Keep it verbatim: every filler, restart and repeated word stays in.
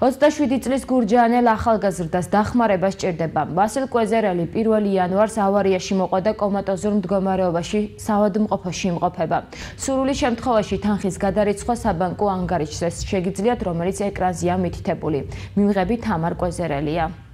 ოცდაშვიდი წლის გურჯაანელ ახალგაზრდას დახმარება სჭირდება. ვასილ კვეზერელი პირველ იანვარს ავარიაში მოყვა და კომატოზურ მდგომარეობაში საავადმყოფოში იმყოფება. სურვილის შემთხვევაში თანხის გადარიცხვა საბანკო ანგარიშზე შეგიძლიათ, რომელიც ეკრანზეა მითითებული. მიმღები თამარ კვეზერელია.